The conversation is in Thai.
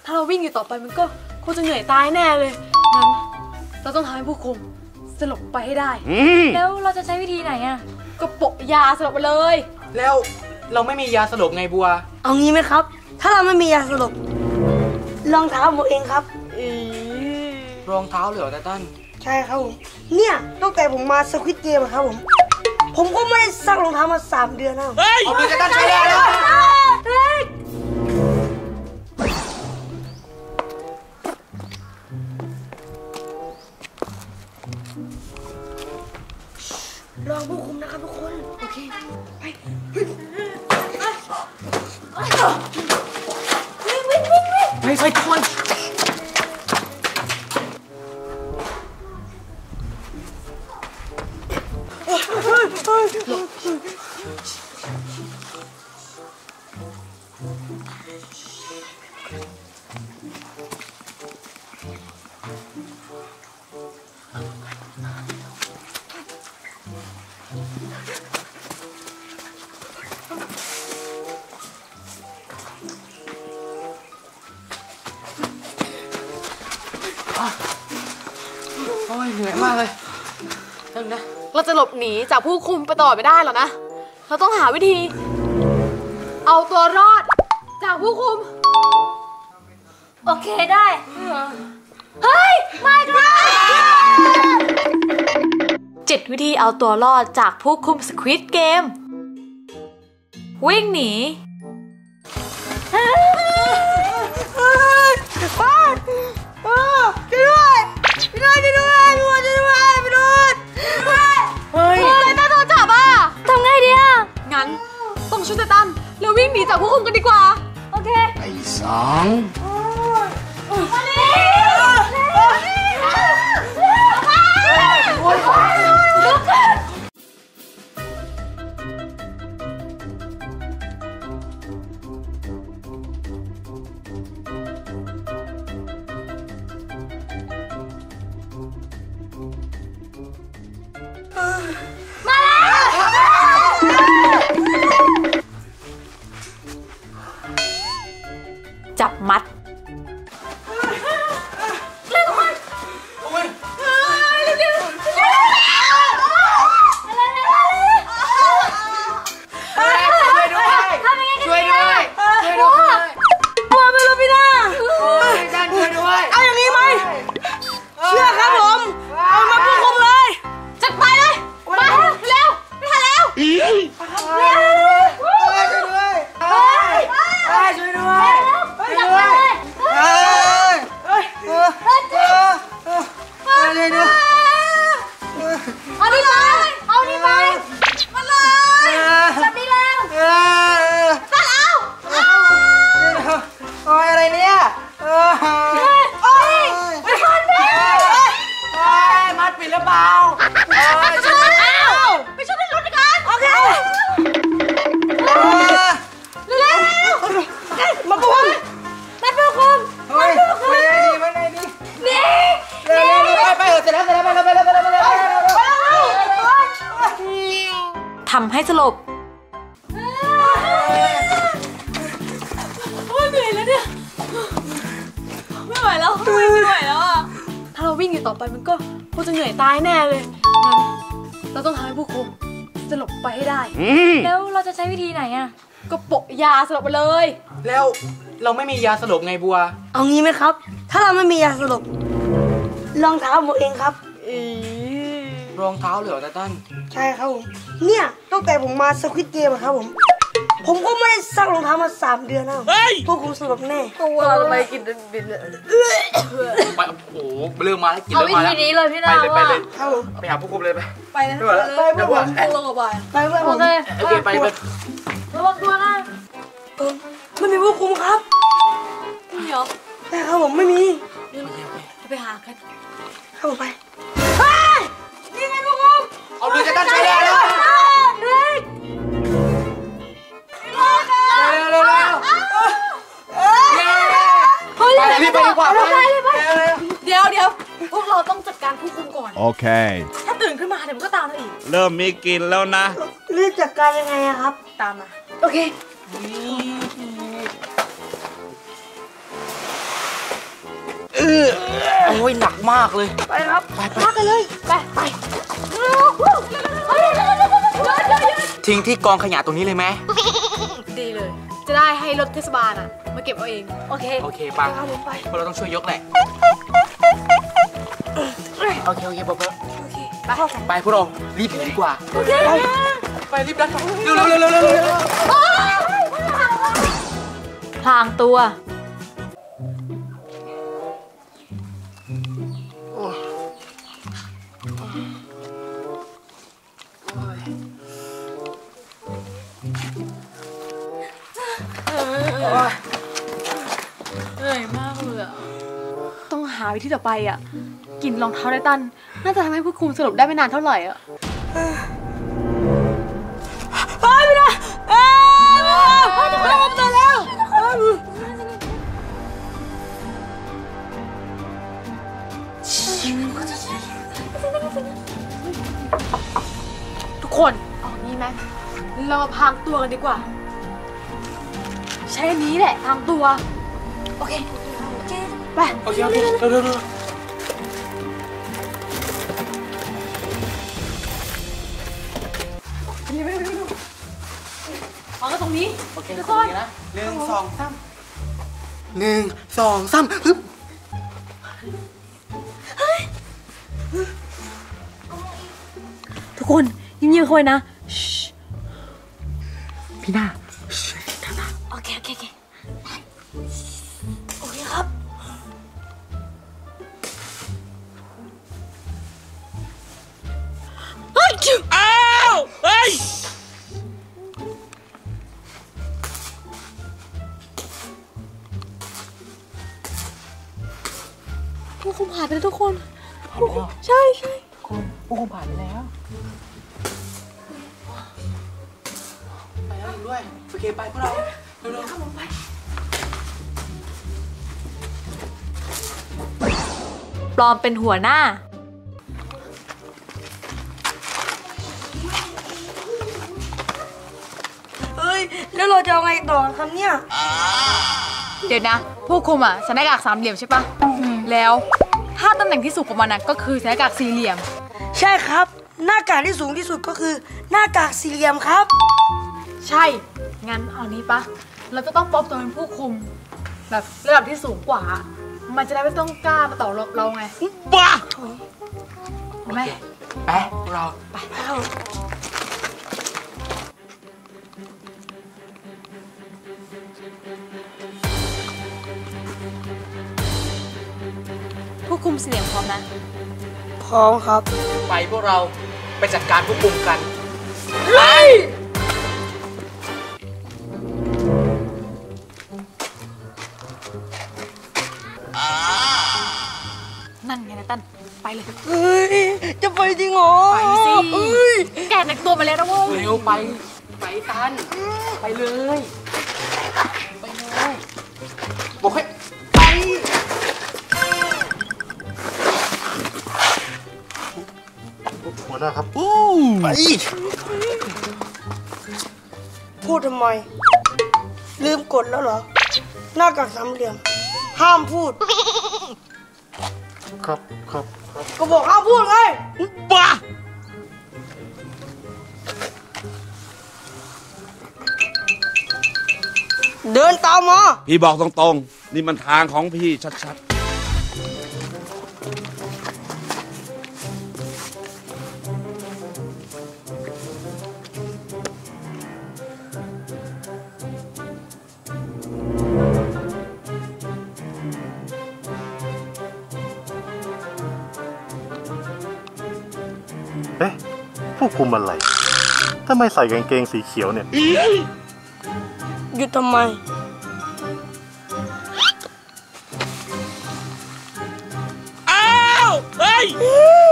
ถ้าเราวิ่งอยู่ต่อไปมันก็คงจะเหนื่อยตายแน่เลยงั้นเราต้องทำให้ผู้คุมสลบไปให้ได้แล้วเราจะใช้วิธีไหนอ่ะก็โปะยาสลบไปเลยแล้วเราไม่มียาสลบไงบัวเอางี้ไหมครับถ้าเราไม่มียาสลบรองเท้าผมเองครับรองเท้าเหรอไททันใช่ครับผมเนี่ยตั้งแต่ผมมาสควิดเกมครับผมก็ไม่ได้ซักรองเท้ามา3 เดือนแล้วเอาเลยไททันใช้ได้แล้วรอผู้คุมนะครับทุกคนโอเคไปไปทุกคนโอ้ยเหนื่อยมากเลยตั้งนะเราจะหลบหนีจากผู้คุมไปต่อไม่ได้หรอนะเราต้องหาวิธีเอาตัวรอดจากผู้คุมโอเคได้เฮ้ยไม่ได้7 วิธีเอาตัวรอดจากผู้คุมสควิดเกมวิ่งหนีงั้นต้องช่วยไททันแล้ววิ่งหนีจากผู้คุมกันดีกว่าโอเคไอ้สองจับมัดเร็วมันช่วยด้วยบัวไม่รู้พี่นาดันช่วยด้วยเอาอย่างนี้ไหมเชื่อครับผมเอามาผู้คุมเลยจัดไปเลยมาเร็วไม่ทันแล้วทำให้สลบเหนื่อยแล้วเนี่ยไม่ไหวแล้วไม่ไหวแล้วอ่ะถ้าเราวิ่งอยู่ต่อไปมันก็คงจะเหนื่อยตายแน่เลยงั้นเราต้องทำให้ผู้คุมสลบไปให้ได้แล้วเราจะใช้วิธีไหนอ่ะก็โปะยาสลบไปเลยแล้วเราไม่มียาสลบไงบัวเอางี้ไหมครับถ้าเราไม่มียาสลบรองเท้าผมเองครับรองเท้าเหรอไททันใช่ครับผมเนี่ยตั้งแต่ผมมาสควิดเกมครับผมก็ไม่ได้ซักรองเท้ามา3 เดือนแล้วพวกคุณสลบแน่เพราะว่าทำไมกินบินเลยไปโอ้โหเริ่มมาแล้วกินเริ่มมาแล้วนี้เลยพี่นาไปเลยไปหาผู้คุมเลยไปเลยไปผมลงกับไปโอเคไประวังตัวนะไม่มีผู้คุมครับไม่เหรอแต่ครับผมไม่มีไปหากันเข้าไปนี่ไงผู้คุมเอาเลยจะตั้งใจได้แล้วเร็วรีบไปดีกว่าเดี๋ยวพวกเราต้องจัดการผู้คุมก่อนโอเคถ้าตื่นขึ้นมาเดี๋ยวมันก็ตามเราอีกเริ่มมีกลิ่นแล้วนะรีบจัดการยังไงครับตามมาโอเคโอ้ยหนักมากเลยไปครับไปพักกันเลยไปทิ้งที่กองขยะตรงนี้เลยไหมดีเลย จะได้ให้รถเทศบาลอ่ะมาเก็บเอาเอง โอเคโอเคปังครับผมไปพวกเราต้องช่วยยกแหละโอเคเบอร์โอเคไปพวกเรารีบดีกว่าโอเคไปรีบดันเร็วเร็วพลางตัวเหนื่อยมากเลยอะต้องหาวิธีต่อไปอ่ะกลิ่นรองเท้าไททันน่าจะทำให้ผู้คุมสรุปได้ไม่นานเท่าไหร่อ่ะไปไม่ได้จะตื่นแล้วทุกคนเอางี้ไหมเรามาพรางตัวกันดีกว่าใช้อันนี้แหละพรางตัวโอเคไปโอเคเร็วเอากันตรงนี้โอเคทุกตครงนนี้นะ1 2 3 1 2 3ฮึบทุกคนยิ้มๆเข้าไว้นะพี่หน้าโอเคโอเคโอเคโอเคครับอ้าวเฮ้ยพวกคุณผ่านไปแล้วทุกคนผ่านแล้วใช่ใช่พวกคุณผ่านไปแล้วไปแล้วด้วยโอเคไปพวกเราเร็วๆครับผมไปปลอมเป็นหัวหน้าเฮ้ย แล้วเราจะเอาไงต่อครับเนี่ยเดี๋ยวนะผู้คุมอ่ะใส่หน้ากากสามเหลี่ยมใช่ปะแล้วถ้าตำแหน่งที่สูงกว่ามันนะก็คือใส่หน้ากากสี่เหลี่ยมใช่ครับ หน้ากากที่สูงที่สุดก็คือหน้ากากสี่เหลี่ยมครับใช่ งั้นเอานี้ปะเราจะต้องปลอมตัวเป็นผู้คุม แบบระดับที่สูงกว่า มันจะได้ไม่ต้องกล้ามาต่อรบเราไงบ้าเห็นไหมไปพวกเราไปผู้คุมสี่เหลี่ยมพร้อมนะพร้อมครับไปพวกเราไปจัดการผู้คุมกันนั่นไงนะตั้นไปเลยเฮ้ย จะไปจริงเหรอไปสิเฮ้ยแกแต่งตัวไปแล้วนะเว้ยเร็วไปตันไปเลยบอกให้ไปหัวหน้าครับไปพูดทำไม ลืมกดแล้วเหรอ หน้ากากสามเหลี่ยม ห้ามพูดครับก็บอกห้ามพูดไงบ้าเดินตามมาพี่บอกตรงๆ นี่มันทางของพี่ชัดๆ เอ๊ะ ผู้คุมอะไรทำไมใส่กางเกงสีเขียวเนี่ยหยุดทำไมอ้าว เฮ้ย